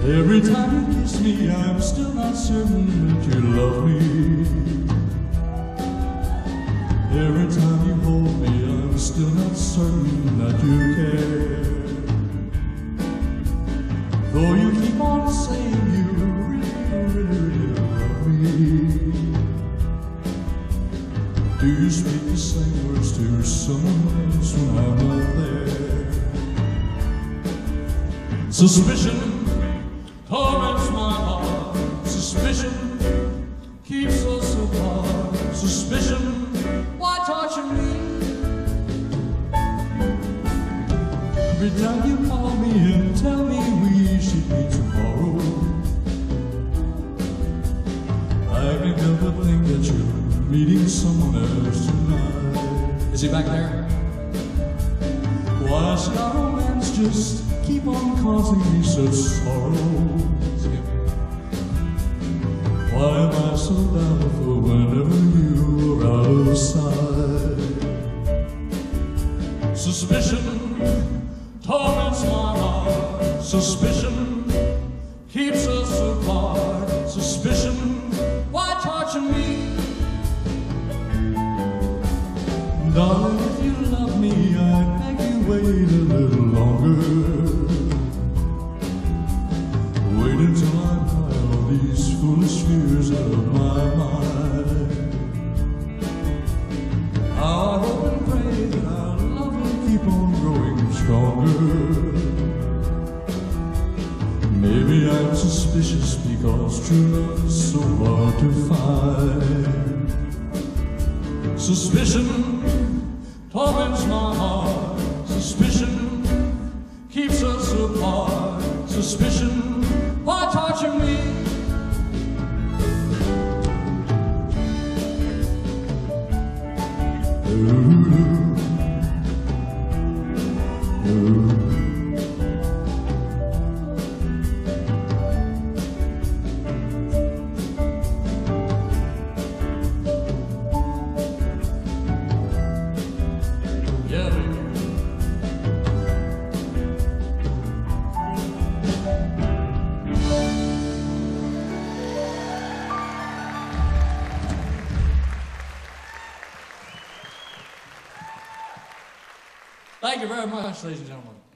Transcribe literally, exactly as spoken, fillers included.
Every time you kiss me, I'm still not certain that you love me. Every time you hold me, I'm still not certain that you care. Though you keep on saying you really, really, really love me. Do you speak the same words to someone else when I'm not there? Suspicion torments my heart. Suspicion keeps us apart. Suspicion, why torture me? Every time you call me and tell me we should meet tomorrow, I can't help but think that you're meeting someone else tonight. Is he back there? Why should our romance just keep on causing me such sorrow? Why am I so doubtful whenever you are out of sight? Suspicion torments my heart. Suspicion keeps us apart. Suspicion, why torture me? Darling, if you love me, I'd beg you wait a little longer. Wait until I cry all these foolish fears out of my mind. I hope and pray that our love will keep on growing stronger. Maybe I'm suspicious because true love is so hard to find. Suspicion torments my heart. Suspicion keeps us apart. Suspicion, why torture me? Ooh, ooh. Thank you very much, ladies and gentlemen.